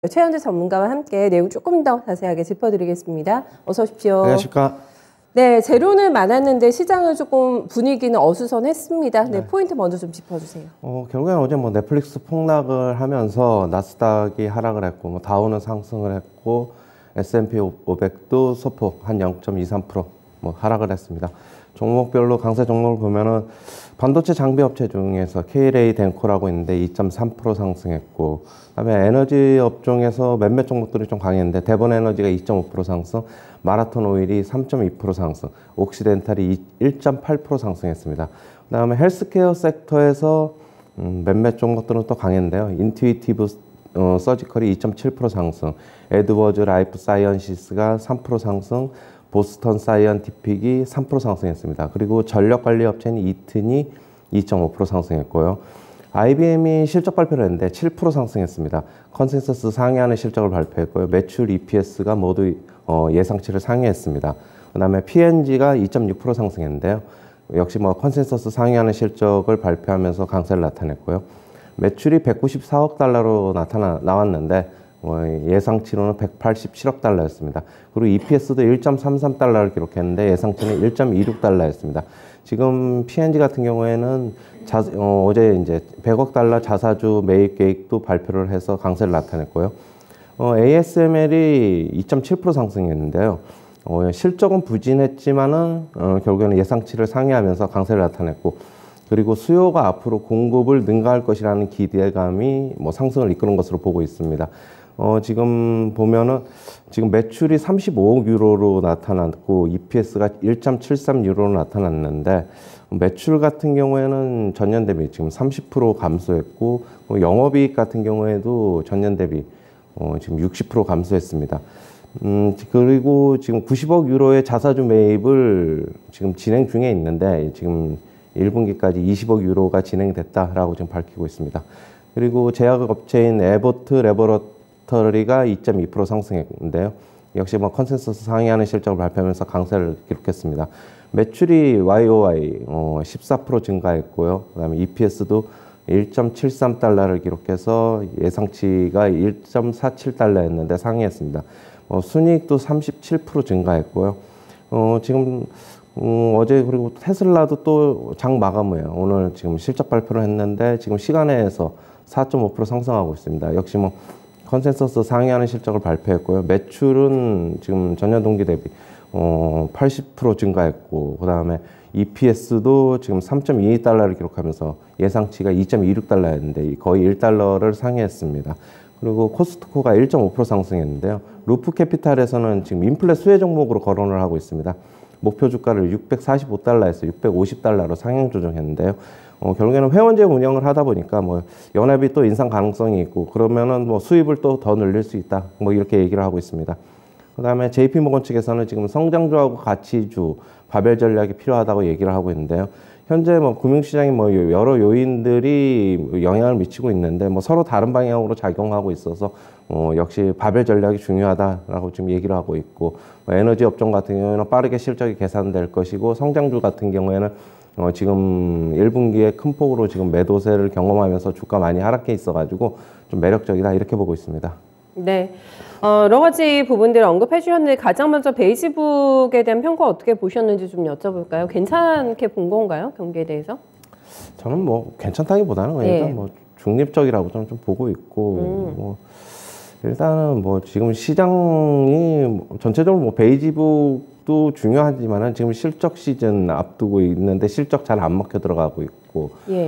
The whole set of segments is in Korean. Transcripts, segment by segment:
최현재 전문가와 함께 내용 조금 더 자세하게 짚어드리겠습니다. 어서 오십시오. 안녕하십니까. 네, 재료는 많았는데 시장은 조금 분위기는 어수선했습니다. 네, 포인트 먼저 좀 짚어주세요. 결국엔 어제 뭐 넷플릭스 폭락을 하면서 나스닥이 하락을 했고, 뭐 다우는 상승을 했고, S&P 500도 소폭 한 0.23% 뭐 하락을 했습니다. 종목별로 강세 종목을 보면은 반도체 장비 업체 중에서 KLA 덴코라고 있는데 2.3% 상승했고, 그다음에 에너지 업종에서 몇몇 종목들이 좀 강했는데 대본 에너지가 2.5% 상승, 마라톤 오일이 3.2% 상승, 옥시덴탈이 1.8% 상승했습니다. 그다음에 헬스케어 섹터에서 몇몇 종목들은 또 강했는데요. 인투이티브 서지컬이 2.7% 상승, 에드워즈 라이프 사이언시스가 3% 상승, 보스턴 사이언티픽이 3% 상승했습니다. 그리고 전력관리 업체인 이튼이 2.5% 상승했고요. IBM이 실적 발표를 했는데 7% 상승했습니다. 컨센서스 상회하는 실적을 발표했고요. 매출 EPS가 모두 예상치를 상회했습니다. 그 다음에 P&G가 2.6% 상승했는데요. 역시 뭐 컨센서스 상회하는 실적을 발표하면서 강세를 나타냈고요. 매출이 194억 달러로 나왔는데 예상치로는 187억 달러였습니다. 그리고 EPS도 1.33달러를 기록했는데 예상치는 1.26달러였습니다. 지금 P&G 같은 경우에는 어제 이제 100억 달러 자사주 매입 계획도 발표를 해서 강세를 나타냈고요. ASML이 2.7% 상승했는데요. 실적은 부진했지만은 결국에는 예상치를 상회하면서 강세를 나타냈고, 그리고 수요가 앞으로 공급을 능가할 것이라는 기대감이 뭐 상승을 이끄는 것으로 보고 있습니다. 지금 보면은 지금 매출이 35억 유로로 나타났고 EPS가 1.73 유로로 나타났는데, 매출 같은 경우에는 전년 대비 지금 30% 감소했고, 영업이익 같은 경우에도 전년 대비 지금 60% 감소했습니다. 그리고 지금 90억 유로의 자사주 매입을 지금 진행 중에 있는데 지금 1분기까지 20억 유로가 진행됐다라고 지금 밝히고 있습니다. 그리고 제약업체인 에보트 레버러터리가 2.2% 상승했는데요. 역시 뭐 컨센서스 상회하는 실적을 발표하면서 강세를 기록했습니다. 매출이 YOY 14% 증가했고요. 그다음에 EPS도 1.73달러를 기록해서 예상치가 1.47달러였는데 상회했습니다. 순이익도 37% 증가했고요. 지금 어제 그리고 테슬라도 또 장 마감이에요. 오늘 지금 실적 발표를 했는데 지금 시간에서 4.5% 상승하고 있습니다. 역시 뭐 컨센서스 상회하는 실적을 발표했고요. 매출은 지금 전년 동기 대비 80% 증가했고, 그 다음에 EPS도 지금 3.22달러를 기록하면서 예상치가 2.26달러였는데 거의 1달러를 상회했습니다. 그리고 코스트코가 1.5% 상승했는데요. 루프 캐피탈에서는 지금 인플레 수혜 종목으로 거론을 하고 있습니다. 목표 주가를 645달러에서 650달러로 상향 조정했는데요. 결국에는 회원제 운영을 하다 보니까 뭐 연합이 또 인상 가능성이 있고, 그러면은 뭐 수입을 또 더 늘릴 수 있다, 뭐 이렇게 얘기를 하고 있습니다. 그다음에 JP모건 측에서는 지금 성장주하고 가치주 바벨 전략이 필요하다고 얘기를 하고 있는데요. 현재 뭐 금융시장에 뭐 여러 요인들이 영향을 미치고 있는데 뭐 서로 다른 방향으로 작용하고 있어서 역시 바벨 전략이 중요하다라고 지금 얘기를 하고 있고, 에너지 업종 같은 경우에는 빠르게 실적이 개선될 것이고, 성장주 같은 경우에는 지금 1분기에 큰 폭으로 지금 매도세를 경험하면서 주가 많이 하락해 있어가지고 좀 매력적이다, 이렇게 보고 있습니다. 네, 여러 가지 부분들을 언급해 주셨는데 가장 먼저 베이지북에 대한 평가 어떻게 보셨는지 좀 여쭤볼까요? 괜찮게 본 건가요? 경기에 대해서? 저는 뭐 괜찮다기보다는 일단 뭐 중립적이라고 저는 좀 보고 있고, 뭐 일단은 뭐 지금 시장이 전체적으로 뭐 베이지북도 중요하지만은 지금 실적 시즌 앞두고 있는데 실적 잘 안 먹혀 들어가고 있고,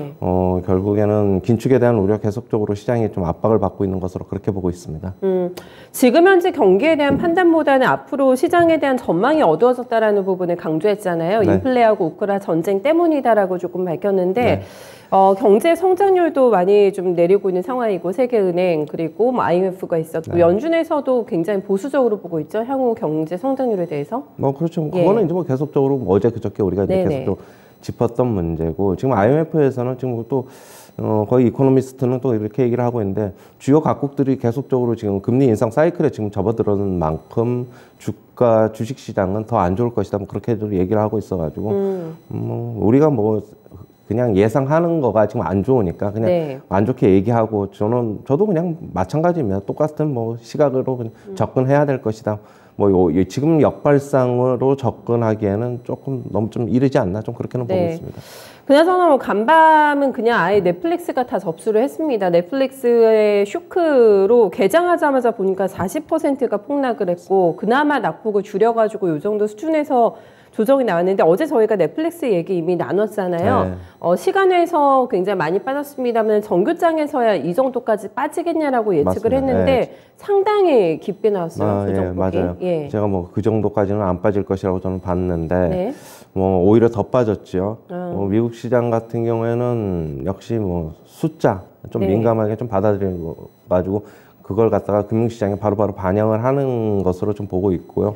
결국에는 긴축에 대한 우려 계속적으로 시장이 좀 압박을 받고 있는 것으로 그렇게 보고 있습니다. 지금 현재 경기에 대한 판단보다는 앞으로 시장에 대한 전망이 어두워졌다라는 부분을 강조했잖아요. 네. 인플레하고 우크라 전쟁 때문이다라고 조금 밝혔는데, 경제 성장률도 많이 좀 내리고 있는 상황이고, 세계은행 그리고 뭐 IMF가 있었고, 연준에서도 굉장히 보수적으로 보고 있죠. 향후 경제 성장률에 대해서. 뭐 그렇죠. 그거는 이제 뭐 계속적으로 어제 그저께 우리가 이제 계속적으로 짚었던 문제고, 지금 IMF에서는 지금 또 거의 이코노미스트는 또 이렇게 얘기를 하고 있는데, 주요 각국들이 계속적으로 지금 금리 인상 사이클에 지금 접어들어는 만큼 주가 주식 시장은 더 안 좋을 것이다, 뭐 그렇게 얘기를 하고 있어가지고, 우리가 뭐 그냥 예상하는 거가 지금 안 좋으니까 그냥 네. 안 좋게 얘기하고 저도 그냥 마찬가지입니다. 똑같은 뭐 시각으로 그냥 접근해야 될 것이다. 뭐 지금 역발상으로 접근하기에는 조금 너무 좀 이르지 않나 좀 그렇게는 보고 있습니다. 그나저나 뭐 간밤은 그냥 아예 넷플릭스가 다 접수를 했습니다. 넷플릭스의 쇼크로 개장하자마자 보니까 40%가 폭락을 했고 그나마 낙폭을 줄여가지고 요 정도 수준에서 조정이 나왔는데 어제 저희가 넷플릭스 얘기 이미 나눴잖아요. 네. 시간에서 굉장히 많이 빠졌습니다만 정규장에서야 이 정도까지 빠지겠냐라고 예측을 맞습니다. 했는데 네. 상당히 깊게 나왔어요. 예, 맞아요. 예. 제가 뭐 그 정도까지는 안 빠질 것이라고 저는 봤는데 네. 뭐 오히려 더 빠졌죠. 미국 시장 같은 경우에는 역시 뭐 숫자 좀 네. 민감하게 좀 받아들여 가지고 그걸 갖다가 금융시장에 바로바로 반영을 하는 것으로 좀 보고 있고요.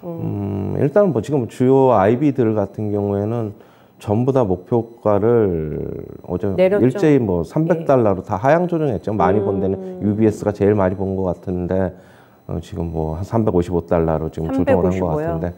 일단 뭐 지금 주요 IB들 같은 경우에는 전부 다 목표가를 어제 내렸죠. 일제히 뭐 300달러로 다 하향 조정했죠. 많이 본 데는 UBS가 제일 많이 본 것 같은데 지금 뭐 한 355달러로 지금 조정을 한 것 같은데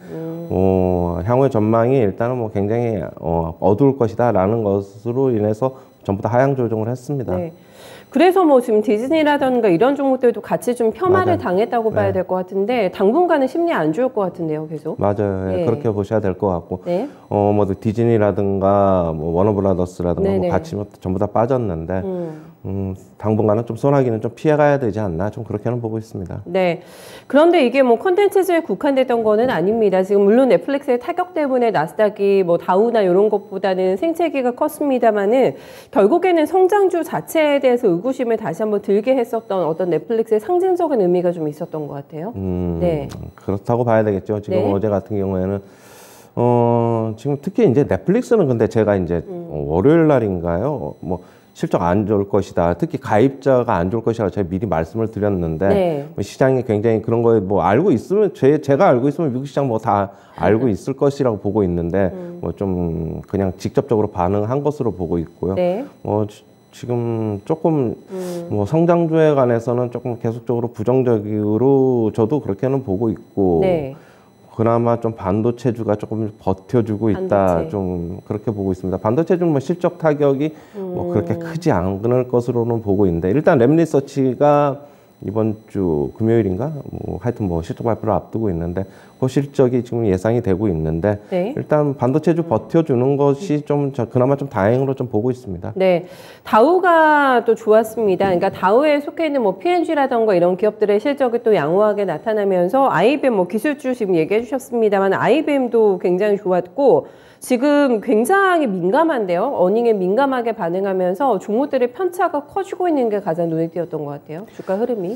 향후의 전망이 일단은 뭐 굉장히 어두울 것이다라는 것으로 인해서 전부 다 하향 조정을 했습니다. 네. 그래서 뭐 지금 디즈니라든가 이런 종목들도 같이 좀 폄하를 맞아요. 당했다고 봐야 네. 될 것 같은데 당분간은 심리 안 좋을 것 같은데요, 계속. 맞아요. 예, 네. 그렇게 보셔야 될 것 같고, 네. 뭐 디즈니라든가 뭐 워너브라더스라든가 네네. 뭐 같이 뭐 전부 다 빠졌는데, 당분간은 좀 소나기는 좀 피해가야 되지 않나 좀 그렇게는 보고 있습니다. 네. 그런데 이게 뭐 콘텐츠에 국한됐던 거는 아닙니다. 지금 물론 넷플릭스의 타격 때문에 나스닥이 뭐 다우나 이런 것보다는 생채기가 컸습니다만은 결국에는 성장주 자체에 대해서 의구심을 다시 한번 들게 했었던 어떤 넷플릭스의 상징적인 의미가 좀 있었던 것 같아요. 네. 그렇다고 봐야 되겠죠. 지금 네. 어제 같은 경우에는 지금 특히 이제 넷플릭스는 근데 제가 이제 월요일 날인가요? 뭐 실적 안 좋을 것이다. 특히 가입자가 안 좋을 것이라고 제가 미리 말씀을 드렸는데 네. 뭐 시장이 굉장히 그런 거에 뭐 알고 있으면 제가 알고 있으면 미국 시장 뭐 다 알고 있을 것이라고 보고 있는데 뭐 좀 그냥 직접적으로 반응한 것으로 보고 있고요. 네. 지금 조금 뭐 성장주에 관해서는 조금 계속적으로 부정적으로 저도 그렇게는 보고 있고 네. 그나마 좀 반도체주가 조금 버텨주고 있다 반도체. 좀 그렇게 보고 있습니다. 반도체주는 뭐 실적 타격이 뭐 그렇게 크지 않을 것으로는 보고 있는데 일단 램리서치가 이번 주 금요일인가 뭐 하여튼 뭐 실적 발표를 앞두고 있는데 그 실적이 지금 예상이 되고 있는데 네. 일단 반도체주 버텨주는 것이 좀 그나마 좀 다행으로 좀 보고 있습니다. 네, 다우가 또 좋았습니다. 그러니까 다우에 속해 있는 뭐 P&G라던가 이런 기업들의 실적이 또 양호하게 나타나면서 IBM 뭐 기술주 지금 얘기해 주셨습니다만 IBM도 굉장히 좋았고 지금 굉장히 민감한데요. 어닝에 민감하게 반응하면서 종목들의 편차가 커지고 있는 게 가장 눈에 띄었던 것 같아요. 주가 흐름이.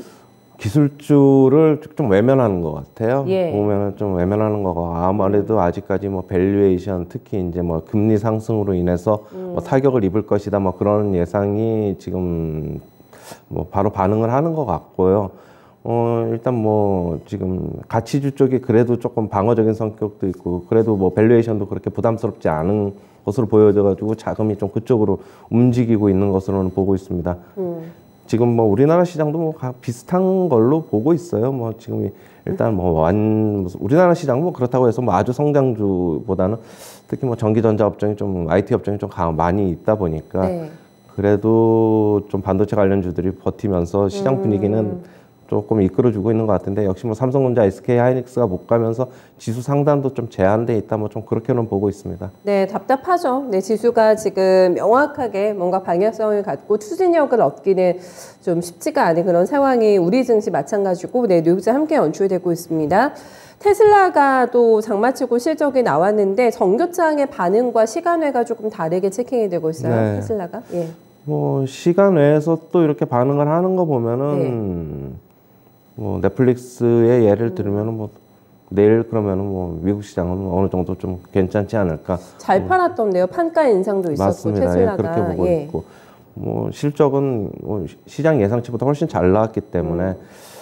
기술주를 좀 외면하는 것 같아요. 예. 보면은 좀 외면하는 거고 아무래도 아직까지 뭐 밸류에이션 특히 이제 뭐 금리 상승으로 인해서 뭐 타격을 입을 것이다 뭐 그런 예상이 지금 뭐 바로 반응을 하는 것 같고요. 일단 뭐 지금 가치주 쪽이 그래도 조금 방어적인 성격도 있고 그래도 뭐 밸류에이션도 그렇게 부담스럽지 않은 것으로 보여져가지고 자금이 좀 그쪽으로 움직이고 있는 것으로는 보고 있습니다. 지금 뭐 우리나라 시장도 뭐 비슷한 걸로 보고 있어요. 뭐 지금 일단 뭐 우리나라 시장 뭐 그렇다고 해서 뭐 아주 성장주보다는 특히 뭐 전기전자 업종이 좀 IT 업종이 좀 많이 있다 보니까 네. 그래도 좀 반도체 관련주들이 버티면서 시장 분위기는 조금 이끌어주고 있는 것 같은데 역시 뭐 삼성전자, SK 하이닉스가 못 가면서 지수 상단도 좀 제한돼 있다 뭐 좀 그렇게는 보고 있습니다. 네, 답답하죠. 네, 지수가 지금 명확하게 뭔가 방향성을 갖고 추진력을 얻기는 좀 쉽지가 않은 그런 상황이 우리 증시 마찬가지고 네, 뉴욕자 함께 연출되고 있습니다. 테슬라가 또 장마치고 실적이 나왔는데 정교장의 반응과 시간외가 조금 다르게 체킹이 되고 있어요. 네. 테슬라가. 예. 뭐 시간 외에서 또 이렇게 반응을 하는 거 보면은 뭐 넷플릭스의 예를 들면은 뭐 내일 그러면은 뭐 미국 시장은 어느 정도 좀 괜찮지 않을까. 잘 팔았던데요. 판가 인상도 있었고 맞습니다. 테슬라가. 예, 그렇게 보고 있고 뭐 실적은 뭐 시장 예상치보다 훨씬 잘 나왔기 때문에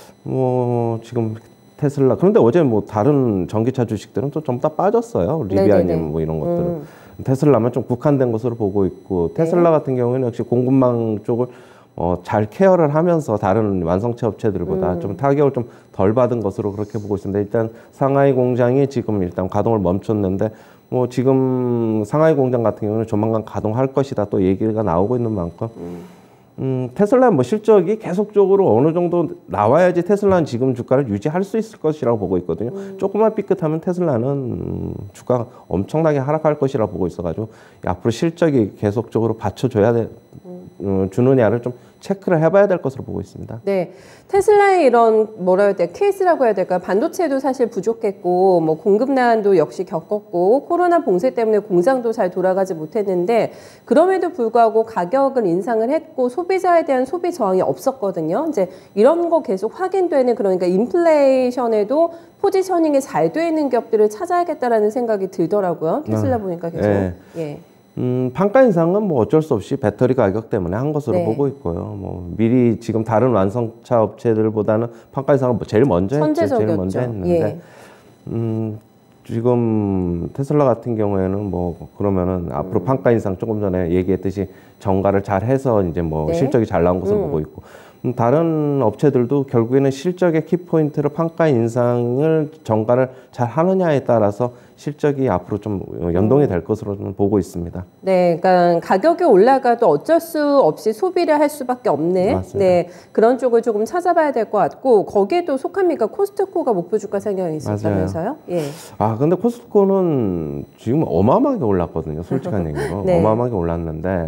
뭐 지금 테슬라 그런데 어제 뭐 다른 전기차 주식들은 또 전부 다 빠졌어요. 리비아님 뭐 이런 것들은 테슬라만 좀 국한된 것으로 보고 있고 테슬라 같은 경우에는 역시 공급망 쪽을 잘 케어를 하면서 다른 완성체 업체들보다 좀 타격을 좀 덜 받은 것으로 그렇게 보고 있습니다. 일단 상하이 공장이 지금 일단 가동을 멈췄는데 뭐 지금 상하이 공장 같은 경우는 조만간 가동할 것이다 또 얘기가 나오고 있는 만큼 테슬라 뭐 실적이 계속적으로 어느 정도 나와야지 테슬라는 지금 주가를 유지할 수 있을 것이라고 보고 있거든요. 조금만 삐끗하면 테슬라는 주가가 엄청나게 하락할 것이라고 보고 있어가지고 앞으로 실적이 계속적으로 받쳐줘야 주느냐를 좀 체크를 해봐야 될 것으로 보고 있습니다. 네, 테슬라의 이런 뭐라 해야 돼 케이스라고 해야 될까 반도체도 사실 부족했고 뭐 공급난도 역시 겪었고 코로나 봉쇄 때문에 공장도 잘 돌아가지 못했는데 그럼에도 불구하고 가격을 인상을 했고 소비자에 대한 소비 저항이 없었거든요. 이제 이런 거 계속 확인되는 그러니까 인플레이션에도 포지셔닝이 잘 돼 있는 기업들을 찾아야겠다라는 생각이 들더라고요. 테슬라 보니까 계속. 네. 예. 판가 인상은 뭐 어쩔 수 없이 배터리 가격 때문에 한 것으로 네. 보고 있고요. 뭐 미리 지금 다른 완성차 업체들보다는 판가 인상을 제일 먼저 했죠. 제일 먼저 했는데 지금 테슬라 같은 경우에는 뭐 그러면은 앞으로 판가 인상 조금 전에 얘기했듯이 정가를 잘 해서 이제 뭐 실적이 잘 나온 것으로 보고 있고 다른 업체들도 결국에는 실적의 키포인트로 판가 인상을 정가를 잘 하느냐에 따라서 실적이 앞으로 좀 연동이 될 것으로 좀 보고 있습니다. 네, 그러니까 가격이 올라가도 어쩔 수 없이 소비를 할 수밖에 없는 네, 그런 쪽을 조금 찾아봐야 될 것 같고 거기에도 속합니까? 코스트코가 목표 주가 상향이 있었다면서요? 예. 아, 근데 코스트코는 지금 어마어마하게 올랐거든요. 솔직한 얘기로. 네. 어마어마하게 올랐는데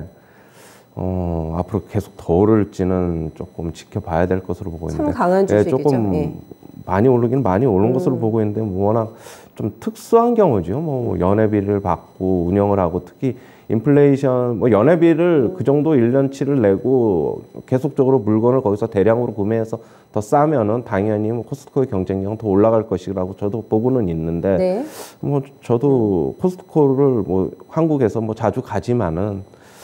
앞으로 계속 더 오를지는 조금 지켜봐야 될 것으로 보고 있는데. 참 강한 주식이죠. 조금 많이 오르긴 많이 오른 것으로 보고 있는데 워낙 좀 특수한 경우죠. 뭐 연회비를 받고 운영을 하고 특히 인플레이션 뭐 연회비를 그 정도 1년치를 내고 계속적으로 물건을 거기서 대량으로 구매해서 더 싸면은 당연히 뭐 코스트코의 경쟁력은 더 올라갈 것이라고 저도 보고는 있는데 뭐 저도 코스트코를 뭐 한국에서 뭐 자주 가지만은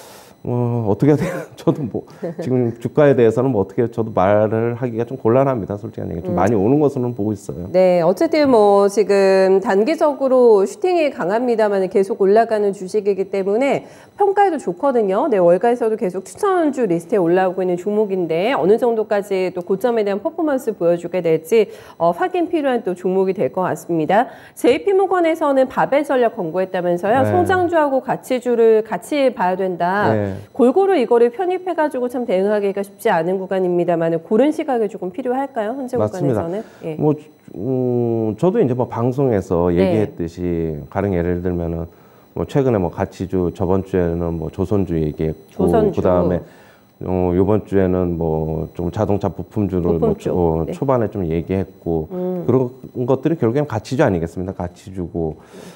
어떻게 돼요? 저도 뭐 지금 주가에 대해서는 뭐 어떻게 저도 말을 하기가 좀 곤란합니다. 솔직한 얘기 좀 많이 오는 것으로는 보고 있어요. 네, 어쨌든 뭐 지금 단기적으로 슈팅이 강합니다만 계속 올라가는 주식이기 때문에 평가에도 좋거든요. 네, 월가에서도 계속 추천주 리스트에 올라오고 있는 종목인데 어느 정도까지 또 고점에 대한 퍼포먼스 보여주게 될지 확인 필요한 또 종목이 될 것 같습니다. JP모건에서는 바벨 전략 권고했다면서요. 성장주하고 가치주를 같이 봐야 된다. 골고루 이거를 편입해가지고 참 대응하기가 쉽지 않은 구간입니다만 고른 시각이 조금 필요할까요? 현재 구간에서는? 예. 뭐 저도 이제 뭐 방송에서 얘기했듯이 가령 예를 들면은 뭐 최근에 뭐 가치주 저번 주에는 뭐 조선주 얘기했고 그다음에 이번 주에는 뭐 좀 자동차 부품주를 뭐 초반에 좀 얘기했고 그런 것들이 결국엔 가치주 아니겠습니까? 가치주고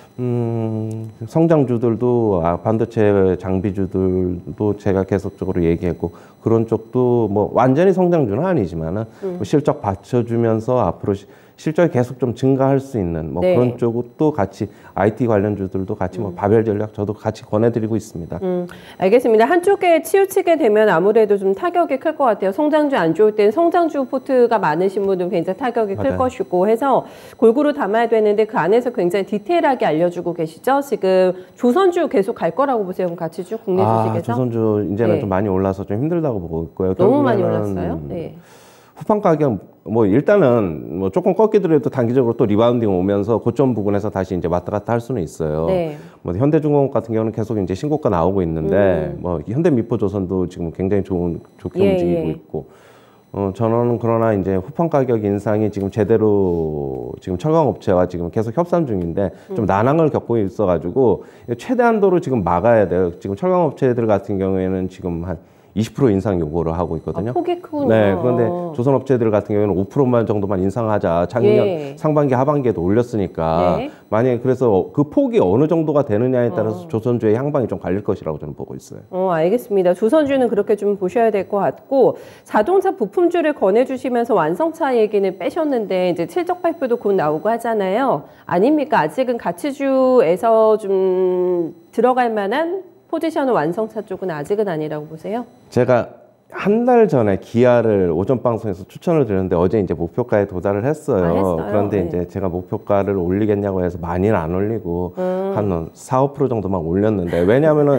성장주들도 반도체 장비주들도 제가 계속적으로 얘기했고 그런 쪽도 뭐 완전히 성장주는 아니지만은 뭐 실적 받쳐주면서 앞으로 실적이 계속 좀 증가할 수 있는 뭐 그런 쪽도 같이 IT 관련주들도 같이 뭐 바벨 전략 저도 같이 권해드리고 있습니다. 알겠습니다. 한쪽에 치우치게 되면 아무래도 좀 타격이 클 것 같아요. 성장주 안 좋을 때는 성장주 포트가 많으신 분들은 굉장히 타격이 클 것이고 해서 골고루 담아야 되는데 그 안에서 굉장히 디테일하게 알려주고 계시죠. 지금 조선주 계속 갈 거라고 보세요. 그럼 가치주 국내 주식에서? 조선주 이제는 좀 많이 올라서 좀 힘들다고 보고 있고요. 너무 많이 올랐어요? 네. 후반 가격 뭐 일단은 뭐 조금 꺾이더라도 단기적으로 또 리바운딩 오면서 고점 부근에서 다시 이제 왔다 갔다 할 수는 있어요. 뭐 현대중공업 같은 경우는 계속 이제 신고가 나오고 있는데 뭐 현대미포조선도 지금 굉장히 좋게 움직이고 있고 저는 그러나 이제 후판 가격 인상이 지금 제대로 지금 철강업체와 지금 계속 협상 중인데 좀 난항을 겪고 있어가지고 최대한도로 지금 막아야 돼요. 지금 철강업체들 같은 경우에는 지금 한 20% 인상 요구를 하고 있거든요. 폭이 크구나. 네, 그런데 조선업체들 같은 경우에는 5%만 정도만 인상하자. 작년 상반기 하반기에도 올렸으니까 만약에 그래서 그 폭이 어느 정도가 되느냐에 따라서 조선주의 향방이 좀 갈릴 것이라고 저는 보고 있어요. 알겠습니다. 조선주는 그렇게 좀 보셔야 될 것 같고 자동차 부품주를 권해주시면서 완성차 얘기는 빼셨는데 이제 실적 발표도 곧 나오고 하잖아요. 아닙니까? 아직은 가치주에서 좀 들어갈 만한 포지션은 완성차 쪽은 아직은 아니라고 보세요? 제가 한 달 전에 기아를 오전 방송에서 추천을 드렸는데 어제 이제 목표가에 도달을 했어요. 그런데 이제 제가 목표가를 올리겠냐고 해서 많이는 안 올리고 한 4, 5% 정도만 올렸는데 왜냐하면은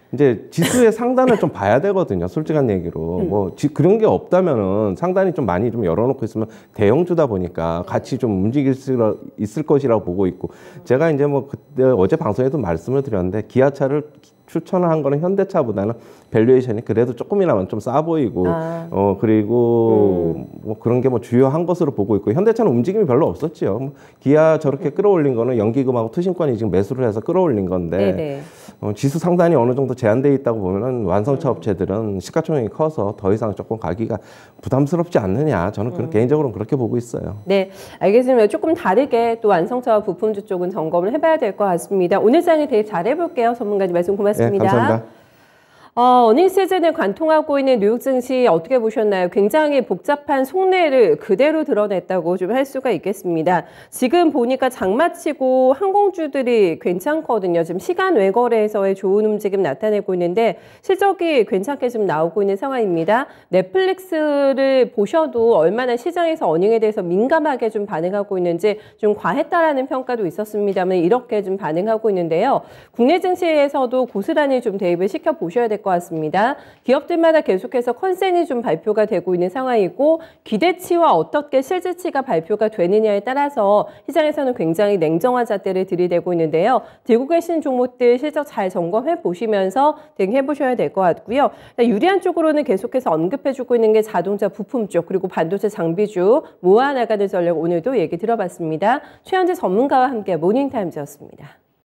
이제 지수의 상단을 좀 봐야 되거든요. 솔직한 얘기로. 뭐 그런 게 없다면은 상단이 좀 많이 좀 열어놓고 있으면 대형주다 보니까 같이 좀 움직일 수 있을 것이라고 보고 있고, 제가 이제 뭐 그때 어제 방송에도 말씀을 드렸는데 기아차를 추천을 한 거는 현대차보다는 밸류에이션이 그래도 조금이나마 좀 싸 보이고, 그리고 뭐 그런 게 뭐 주요한 것으로 보고 있고, 현대차는 움직임이 별로 없었지요. 뭐 기아 저렇게 끌어올린 거는 연기금하고 투신권이 지금 매수를 해서 끌어올린 건데, 지수 상단이 어느 정도 제한되어 있다고 보면은 완성차 업체들은 시가총액이 커서 더 이상 조금 가기가 부담스럽지 않느냐, 저는 개인적으로는 그렇게 보고 있어요. 네, 알겠습니다. 조금 다르게 또 완성차와 부품주 쪽은 점검을 해봐야 될 것 같습니다. 오늘 장에 되게 잘해볼게요. 전문가님 말씀 고맙습니다. 네, 감사합니다. 어닝 시즌을 관통하고 있는 뉴욕 증시 어떻게 보셨나요? 굉장히 복잡한 속내를 그대로 드러냈다고 좀 할 수가 있겠습니다. 지금 보니까 장마치고 항공주들이 괜찮거든요. 지금 시간 외거래에서의 좋은 움직임 나타내고 있는데 실적이 괜찮게 지금 나오고 있는 상황입니다. 넷플릭스를 보셔도 얼마나 시장에서 어닝에 대해서 민감하게 좀 반응하고 있는지 좀 과했다라는 평가도 있었습니다만 이렇게 좀 반응하고 있는데요. 국내 증시에서도 고스란히 좀 대입을 시켜 보셔야 될 것 같습니다. 기업들마다 계속해서 컨센이 좀 발표가 되고 있는 상황이고 기대치와 어떻게 실제치가 발표가 되느냐에 따라서 시장에서는 굉장히 냉정한 잣대를 들이대고 있는데요. 들고 계신 종목들 실적 잘 점검해 보시면서 대응해 보셔야 될 것 같고요. 유리한 쪽으로는 계속해서 언급해주고 있는 게 자동차 부품 쪽 그리고 반도체 장비주 모아나가는 전략 오늘도 얘기 들어봤습니다. 최현재 전문가와 함께 모닝타임즈였습니다.